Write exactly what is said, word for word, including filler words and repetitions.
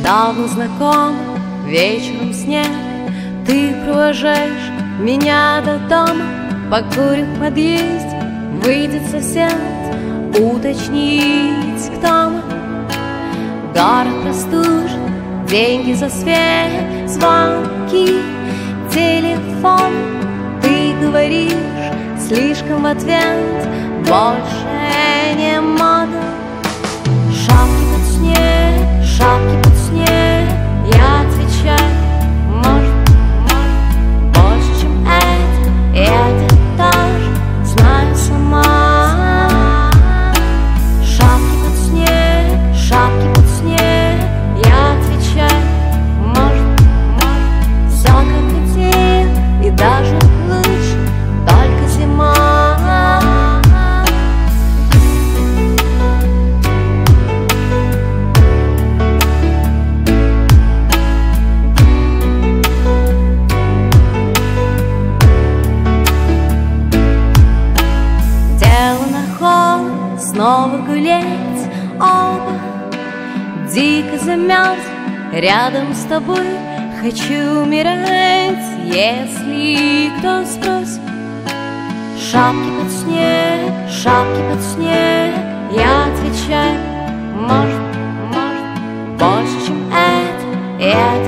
давно знаком, вечером снег. Ты провожаешь меня до дома, покурим в подъезде, выйдет сосед, уточнить, кто мы. Город простужен, деньги за свет, звонки, телефон. Ты говоришь слишком в ответ, больше не мода. Шапки под снег, шапки под снег, я отвечаю, может, может, больше, чем это, и это тоже знаю сама. Шапки под снег, шапки под снег, я отвечаю, может, может, все как хотел, и даже лучше, только зима. Снова гулять оба, дико замерз рядом с тобой. Хочу умирать, если кто спросит. Шапки под снег, шапки под снег, я отвечаю, может, может, больше, чем это, и это